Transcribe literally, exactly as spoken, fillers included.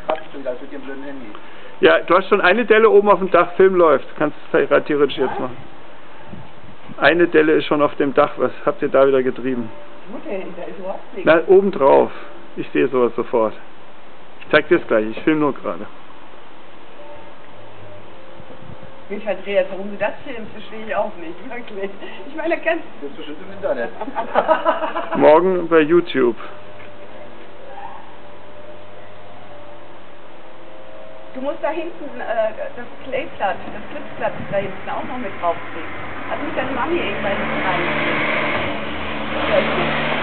hab ich schon wieder mit dem blöden Handy. Ja, du hast schon eine Delle oben auf dem Dach, Film läuft. Kannst du rein theoretisch jetzt machen. Eine Delle ist schon auf dem Dach. Was habt ihr da wieder getrieben? Wo denn? Da ist überhaupt nichts. Na, oben drauf. Ich sehe sowas sofort. Ich zeig dir das gleich, ich filme nur gerade. Mich verdreht, warum du das filmst, verstehe ich auch nicht, wirklich. Ich meine, ganz... Das ist bestimmt im Internet. Morgen bei YouTube. Du musst da hinten äh, das Kleeblatt, das Clipsblatt da hinten auch noch mit draufkriegen. Hat mich deine Mami irgendwann nicht reingekriegt.